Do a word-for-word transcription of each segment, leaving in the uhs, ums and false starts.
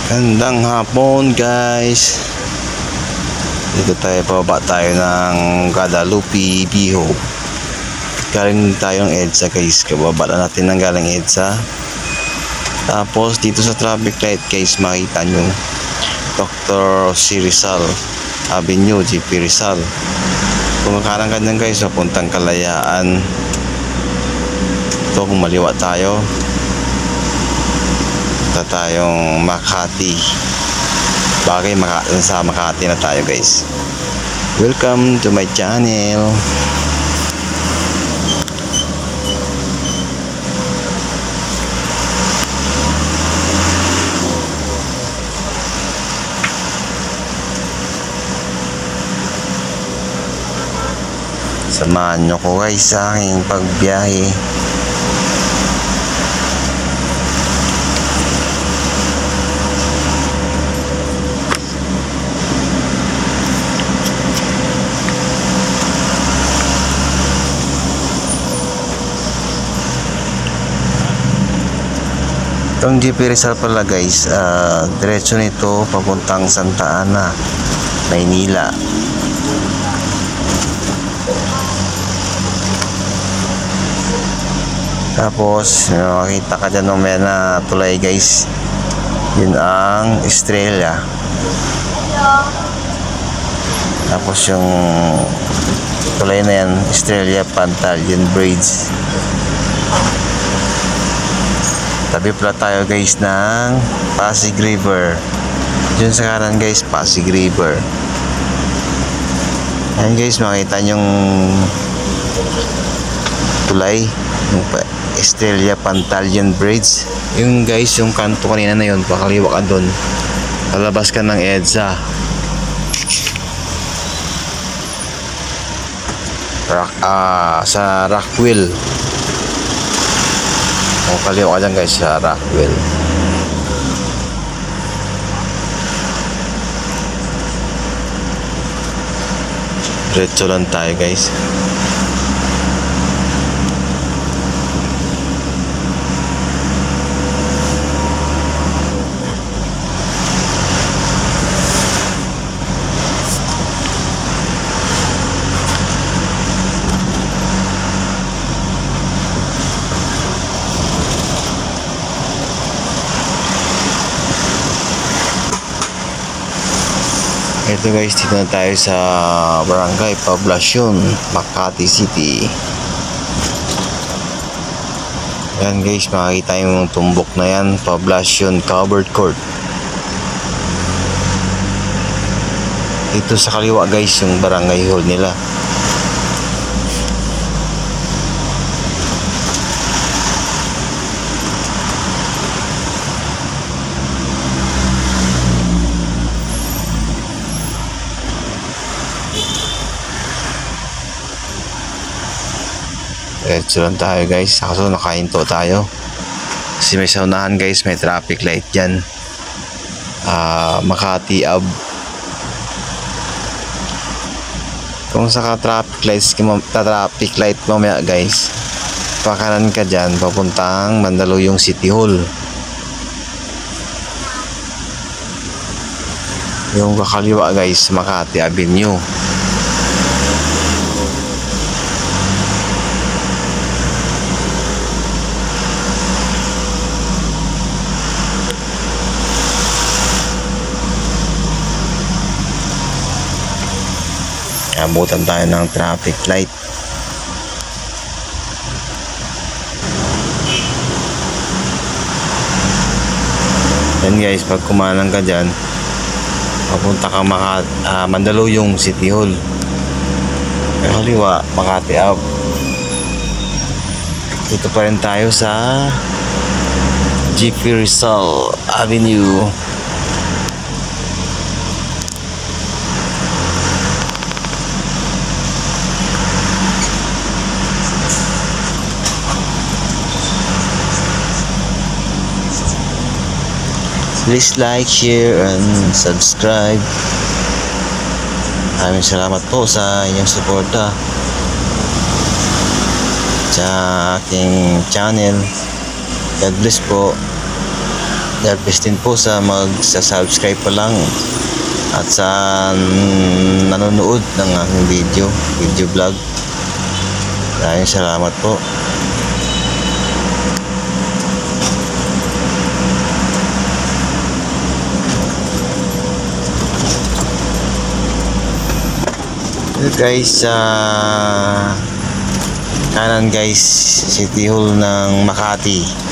Gandang hapon guys. Dito tayo, pababa tayo ng Guadalupe Viejo. Galing tayo ng EDSA guys. Kababa na natin ng galing EDSA. Tapos dito sa traffic light guys, makita nyo Doctor C. Rizal Avenue, G P Rizal. Kung kanan ganyan guys, papuntang Kalayaan. Ito kung maliwa tayo, punta tayong Makati. Bagay Maka sa Makati na tayo guys. Welcome to my channel. Samahan nyo ko guys sa aking pagbiyahe. Itong G P Rizal pala guys, uh, diretso nito papuntang Santa Ana, Maynila. Tapos makikita ka dyan ng may na tulay guys, yun ang Estrella. Tapos yung tulay na yan, Estrella Pantaleon Bridge. Tabi pala tayo guys ng Pasig River. Diyan sa kanan guys, Pasig River. Ayan guys, makita yung tulay, yung Estrella Pantaleon Bridge. Yung guys, yung kanto kanina na yun, pakaliwa ka dun, palabas ka ng EDSA. Rock, uh, sa Rockwell. Kung kaliwa ka dyan guys, sa Rockwell. Diretso lang tayo guys. Ito guys, dito na tayo sa Barangay Poblacion, Makati City. Yan guys, makikita yung tumbok na yan, Poblacion Covered Court. Dito sa kaliwa guys, yung barangay hall nila. Diretso lang tayo guys. Kaso nakahinto tayo kasi may saunahan guys, may traffic light dyan. uh, Makati Ave. Kung sa traffic lights, traffic light mamaya guys, pakanan ka dyan papuntang Mandaluyong City Hall. Yung kakaliwa guys, Makati Avenue. Abutan tayo ng traffic light. Yan guys, pag kumanan ka dyan, papunta ka Maka, uh, Mandaluyong City Hall. Kaliwa, Makati Ave. Dito pa rin tayo sa G P Rizal Avenue. Please like, share, and subscribe. Maraming salamat po sa inyong suporta sa aking channel. God bless po. God bless din po sa magsa-subscribe pa lang at sa nanonood ng aking video, video vlog. Maraming salamat po. Guys, sa uh, kanan guys, City Hall ng Makati.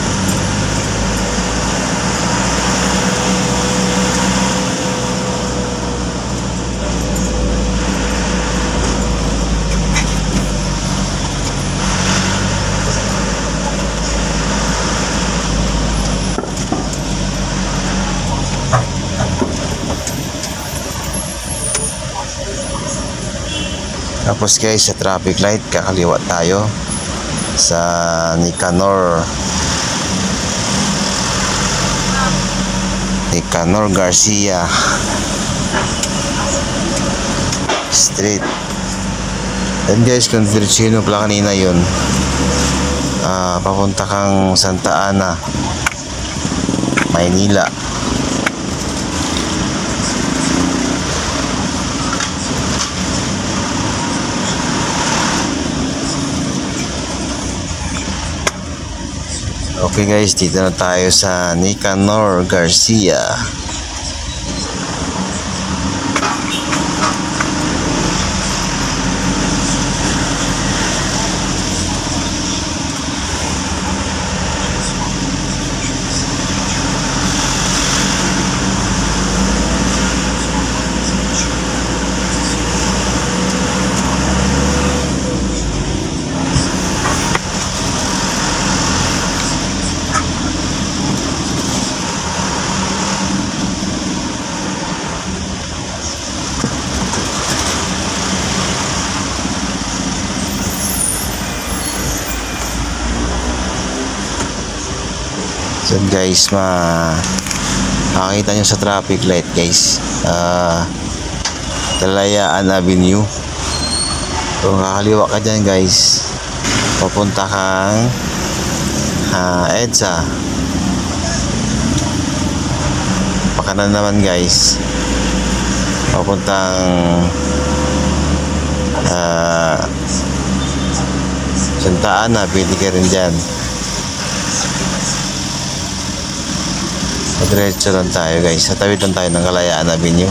Tapos guys, sa traffic light kakaliwa tayo sa Nicanor Nicanor Garcia Street. And guys, kung diretsino pala kanina yun, uh, papunta kang Santa Ana, Maynila. Okay guys, dito na tayo sa Nicanor Garcia. So guys, ma makikita nyo sa traffic light guys, uh, Kalayaan Avenue. Kung kakaliwa ka dyan guys, papunta kang uh, EDSA. Pakanan naman guys, papuntang uh, Santa Ana, pwede ka rin dyan. Diretso lang tayo guys, sa tawid lang tayo ng Kalayaan Avenue.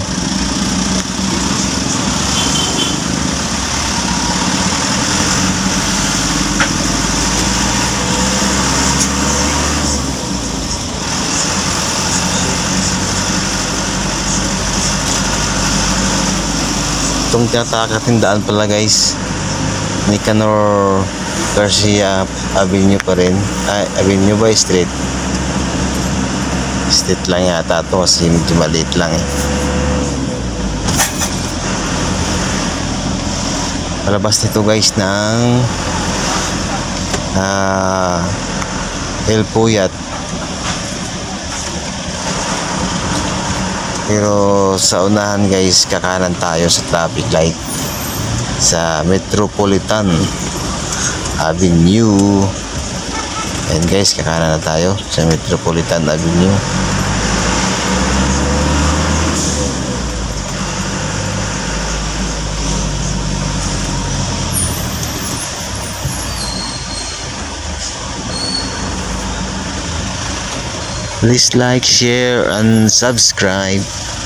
Itong tinatakating daan pala guys, Nicanor Garcia Avenue pa rin, ay Avenue by Street. Street lang yata ito kasi medyo maliit lang eh. Palabas nito guys ng uh, El Puyat. Pero sa unahan guys, kakanan tayo sa traffic light sa Metropolitan Avenue. And guys, kakanan na tayo sa Metropolitan Avenue. Please like, share, and subscribe.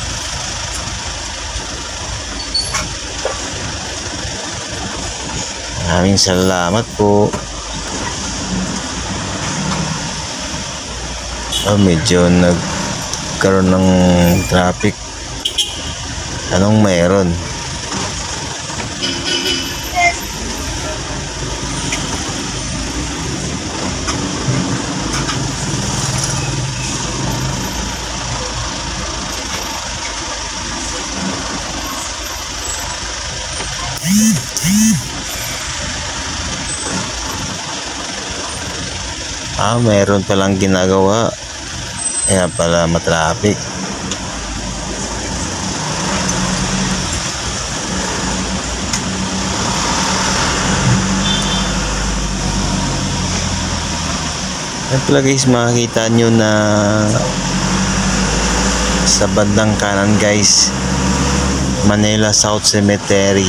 Maraming salamat po. Oh, medyo nagkaroon ng traffic. Anong mayroon? Ah, mayroon palang ginagawa. Kaya pala matraffic. At pala guys, makikita nyo na sa bandang kanan guys, Manila South Cemetery.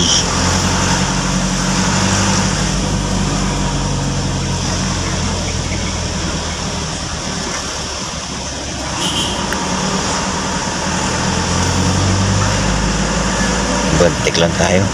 Bantik lang tayo.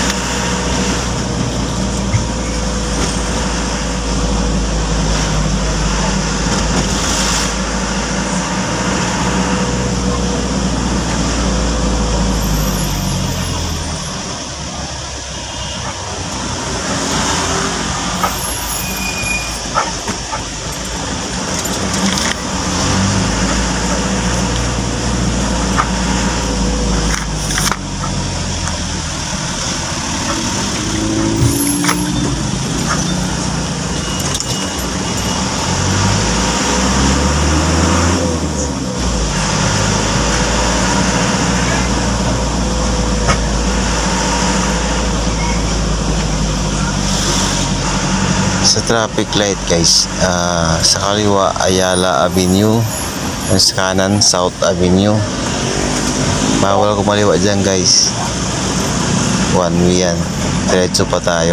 Sa traffic light guys, uh, sa kaliwa Ayala Avenue, sa kanan South Avenue. Bawal kumaliwa dyan guys, one way yan, diretso pa tayo.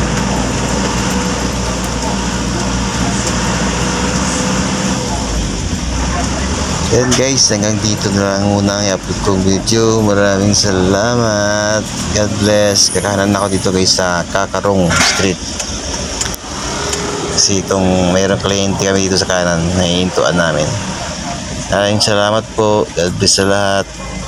Yan guys, hanggang dito na lang muna ang i-upload kong video. Maraming salamat, God bless. Kakanan ako dito guys sa Kakarong Street, kasi itong mayroong kliyente kami dito sa kanan na iintuan namin. Maraming salamat po. God bless sa lahat.